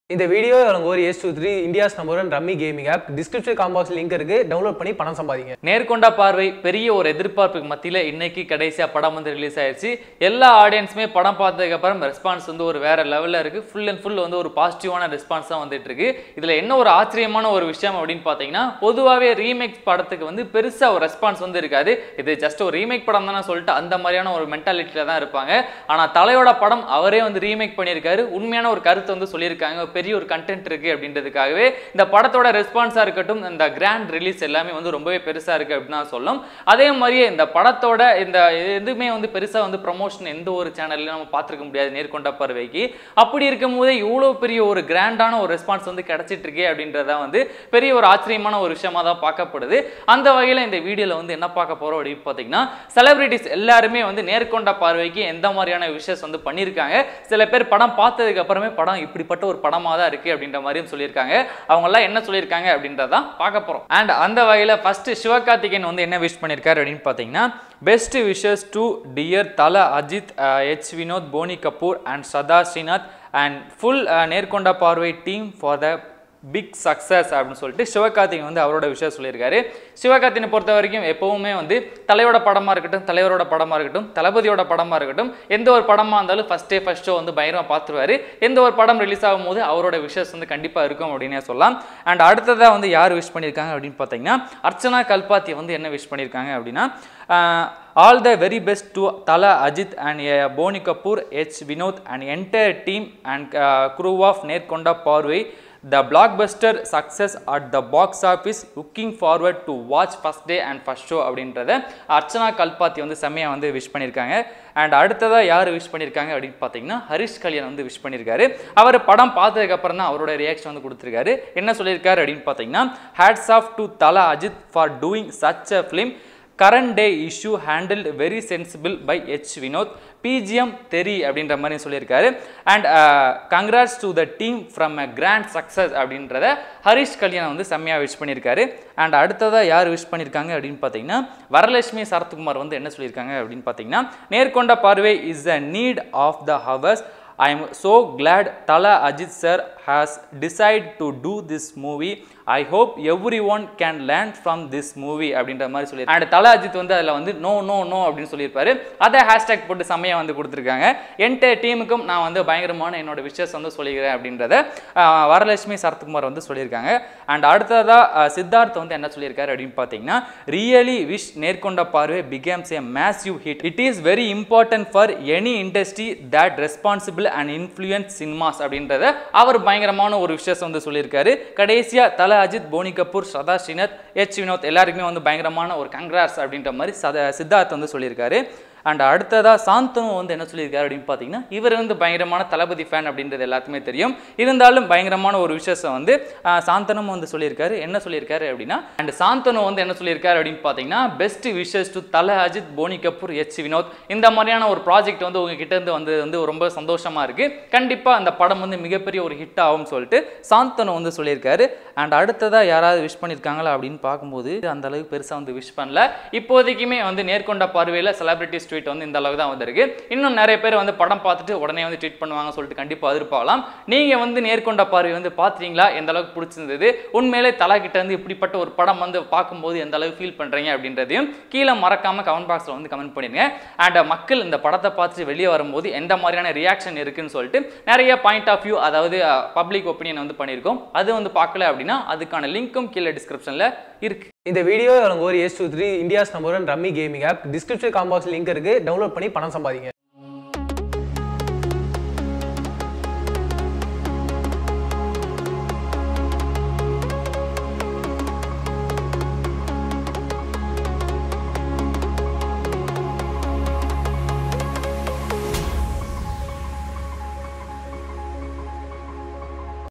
இந்த வீடியோ ஒரு H23 India's #1 rummy gaming app description காம்பாக்ஸ் லிங்க் இருக்கு டவுன்லோட் பண்ணி பணம் சம்பாதிங்க. நேர்கொண்டா பார்வை பெரிய ஒரு எதிர்பார்ப்புக்கு மத்தியில இன்னைக்கு கடைசியா படம் வந்து ரிலீஸ் ஆயிருச்சு. எல்லா ஆடியன்ஸுமே படம் பார்த்ததுக்கு அப்புறம் ரெஸ்பான்ஸ் வந்து ஒரு வேற லெவல்ல இருக்கு. ஃபுல் அண்ட் ஃபுல் வந்து ஒரு பாசிட்டிவான ரெஸ்பான்ஸ் தான் வந்துட்டு இருக்கு. இதுல என்ன ஒரு ஆச்சரியமான ஒரு விஷயம் அப்படின்னு பாத்தீங்கன்னா பொதுவாவே ரீமேக் படத்துக்கு வந்து பெருசா ஒரு ரெஸ்பான்ஸ் வந்து இருக்காது. இது ஜஸ்ட் ஒரு ரீமேக் படம் தானே சொல்லிட்டு அந்த மாதிரியான ஒரு மென்டாலிட்டியில தான் இருப்பாங்க. ஆனா தலையோட படம் அவரே வந்து ரீமேக் பண்ணியிருக்காரு. உண்மையான ஒரு கருத்து வந்து சொல்லியிருக்காங்க. பெரிய ஒரு கண்டென்ட் இருக்கு அப்படின்றதுக்காகவே இந்த படத்தோட ரெஸ்பான்ஸா இருக்கட்டும் இந்த கிராண்ட் ரிலீஸ் எல்லாமே வந்து ரொம்பவே பெருசா இருக்கு அப்படின்னு சொல்லலாம். அதே மாதிரியே இந்த படத்தோட இந்த எதுவுமே வந்து பெருசா வந்து ப்ரமோஷன் எந்த ஒரு சேனல்லையும் நம்ம பார்த்துருக்க முடியாது நேர்கொண்ட பார்வைக்கு. அப்படி இருக்கும் போதே இவ்வளோ பெரிய ஒரு கிராண்டான ஒரு ரெஸ்பான்ஸ் வந்து கிடைச்சிட்டு இருக்கே அப்படின்றத வந்து பெரிய ஒரு ஆச்சரியமான ஒரு விஷயமா தான் பார்க்கப்படுது. அந்த வகையில் இந்த வீடியோல வந்து என்ன பார்க்க போறோம் அப்படின்னு பார்த்தீங்கன்னா செலிபிரிட்டிஸ் எல்லாருமே வந்து நேர்கொண்ட பார்வைக்கு எந்த மாதிரியான விஷயஸ் வந்து பண்ணியிருக்காங்க. சில பேர் படம் பார்த்ததுக்கு அப்புறமே படம் இப்படிப்பட்ட ஒரு படமா தான் இருக்கு அப்படின்ற மாதிரியும் சொல்லியிருக்காங்க. அவங்க எல்லாம் என்ன சொல்லியிருக்காங்க அப்படின்றதான் பார்க்க போறோம். அண்ட் அந்த வகையில் ஃபர்ஸ்ட் சிவகார்த்திகேயன் வந்து என்ன விஷ் பண்ணியிருக்காரு அப்படின்னு பார்த்தீங்கன்னா best wishes to dear Thala Ajith, H Vinoth, Boney Kapoor and Shraddha Srinath and full Nerkonda Paarvai team for the big success அப்படின்னு சொல்லிட்டு சிவகார்த்திகேயன் வந்து அவரோட விஷயம் சொல்லியிருக்காரு. சிவகார்த்திகேயனை பொறுத்த வரைக்கும் எப்பவுமே வந்து தலையோட படமா இருக்கட்டும், தலைவரோட படமா இருக்கட்டும், தளபதியோட படமா இருக்கட்டும், எந்த ஒரு படமா இருந்தாலும் ஃபர்ஸ்ட் ஷோ வந்து பயங்கரமா பார்த்துருவாரு. எந்த ஒரு படம் ரிலீஸ் ஆகும் போது அவரோட விஷஸ் வந்து கண்டிப்பா இருக்கும் அப்படின்னு சொல்லலாம். அண்ட் அடுத்ததா வந்து யார் விஷ் பண்ணியிருக்காங்க அப்படின்னு பார்த்தீங்கன்னா அர்ச்சனா கல்பாத்தி வந்து என்ன விஷ் பண்ணியிருக்காங்க அப்படின்னா all the very best to Thala Ajith and Boney Kapoor, H Vinoth and entire team and crew of Nerkonda Paarvai. The blockbuster success at the box office, looking forward to watch first day and first show அப்படின்றத அர்ச்சனா கல்பாத்தி வந்து செம்மையா வந்து wish பண்ணியிருக்காங்க. And அடுத்ததாக யார் wish பண்ணியிருக்காங்க அப்படின்னு பார்த்தீங்கன்னா ஹரிஷ் கல்யான் வந்து விஷ் பண்ணியிருக்காரு. அவர் படம் பார்த்ததுக்கு அப்புறம் தான் அவரோட ரியாக்ஷன் வந்து கொடுத்துருக்காரு. என்ன சொல்லியிருக்காரு அப்படின்னு பார்த்தீங்கன்னா hats off to Thala Ajith for doing such a film. Current day issue handled very sensible by H Vinoth, PGM தெரி அப்படின்ற மாதிரி சொல்லியிருக்காரு. And congrats to the team from a grand success அப்படின்றத ஹரிஷ் கல்யாண் வந்து செம்மையாக விஷ் பண்ணியிருக்காரு. அண்ட் அடுத்ததாக யார் விஷ் பண்ணியிருக்காங்க அப்படின்னு பார்த்தீங்கன்னா வரலட்சுமி சரத்குமார் வந்து என்ன சொல்லியிருக்காங்க அப்படின்னு பார்த்தீங்கன்னா Nerkonda Paarvai is a need of the hours. I am so glad Tala Ajith sir has decided to do this movie. I hope everyone can learn from this movie அப்படின்ற மாதிரி சொல்லி அண்ட் தல அஜித் வந்து அதில் வந்து நோ நோ நோ அப்படின்னு சொல்லியிருப்பாரு. அதை hashtag போட்டு செம்மையாக வந்து கொடுத்துருக்காங்க. என்டையர் டீமுக்கும் நான் வந்து பயங்கரமான என்னோட விஷஸ் வந்து சொல்லிக்கிறேன் அப்படின்றத வரலட்சுமி சரத்குமார் வந்து சொல்லியிருக்காங்க. அண்ட் அடுத்ததாக சித்தார்த் வந்து என்ன சொல்லியிருக்காரு அப்படின்னு பார்த்தீங்கன்னா really wish Nerkonda Paarvai becomes a massive hit. It is very important for any industry that responsible and influence cinemas அப்படின்றத அவர் பயங்கரமான ஒரு விஷயம் வந்து சொல்லியிருக்காரு. கடைசியா தல அஜித், போனி கபூர், ஷ்ரதா ஸ்ரீநாத், H Vinoth எல்லாருக்குமே வந்து பயங்கரமான ஒரு கங்க்ராட்ஸ் அப்படின்ற மாதிரி சித்தார்த் வந்து சொல்லியிருக்காரு. அண்ட் அடுத்ததாக சாந்தனு வந்து என்ன சொல்லியிருக்காரு அப்படின்னு பார்த்தீங்கன்னா இவர் வந்து பயங்கரமான தளபதி ஃபேன் அப்படின்றது எல்லாத்துக்குமே தெரியும். இருந்தாலும் பயங்கரமான ஒரு விஷயம் வந்து சாந்தனும் வந்து சொல்லியிருக்காரு. என்ன சொல்லியிருக்காரு அப்படின்னா அண்ட் சாந்தனு வந்து என்ன சொல்லியிருக்காரு அப்படின்னு பார்த்தீங்கன்னா best wishes to Thala Ajith, Fani Kapoor, H Vinoth இந்த மாதிரியான ஒரு ப்ராஜெக்ட் வந்து உங்ககிட்ட இருந்து வந்து ரொம்ப சந்தோஷமா இருக்கு. கண்டிப்பா அந்த படம் வந்து மிகப்பெரிய ஒரு ஹிட் ஆகும் சொல்லிட்டு சாந்தனு வந்து சொல்லியிருக்காரு. அண்ட் அடுத்ததாக யாராவது விஷ் பண்ணியிருக்காங்களா அப்படின்னு பார்க்கும்போது அந்த அளவுக்கு பெருசாக வந்து விஷ் பண்ணல. இப்போதைக்குமே வந்து நேர்கொண்ட பார்வையில் செலிபிரிட்டிஸ் ட்வீட் வந்து இந்த அளவுக்கு தான் வந்திருக்கு. இன்னும் நிறைய பேர் வந்து படம் பார்த்துட்டு உடனே வந்து ட்வீட் பண்ணுவாங்க சொல்லிட்டு கண்டிப்பாக எதிர்பார்க்கலாம். நீங்க வந்து நேர்கொண்ட பார்வை வந்து பார்த்தீங்களா? எந்த அளவுக்கு பிடிச்சிருந்தது? உண்மையிலே தலா கிட்ட இருந்து இப்படிப்பட்ட ஒரு படம் வந்து பார்க்கும்போது எந்த அளவுக்கு ஃபீல் பண்றீங்க அப்படின்றதையும் கீழே மறக்காம கமெண்ட் பாக்ஸ்ல வந்து கமெண்ட் பண்ணிடுங்க. அண்ட் மக்கள் இந்த படத்தை பார்த்துட்டு வெளியே வரும்போது எந்த மாதிரியான ரியாக்ஷன் இருக்குன்னு சொல்லிட்டு நிறைய பாயிண்ட் ஆஃப் வியூ அதாவது பப்ளிக் ஒப்பீனியன் வந்து பண்ணியிருக்கோம். அது வந்து பார்க்கல அப்படின்னா அதுக்கான லிங்க்கும் கீழே டிஸ்கிரிப்ஷன்ல இருக்கு. இந்த வீடியோ ஒரு H23 India's #1 rummy gaming app description காம்பாக்ஸ் லிங்க் இருக்கு டவுன்லோட் பண்ணி பணம் சம்பாதிங்க.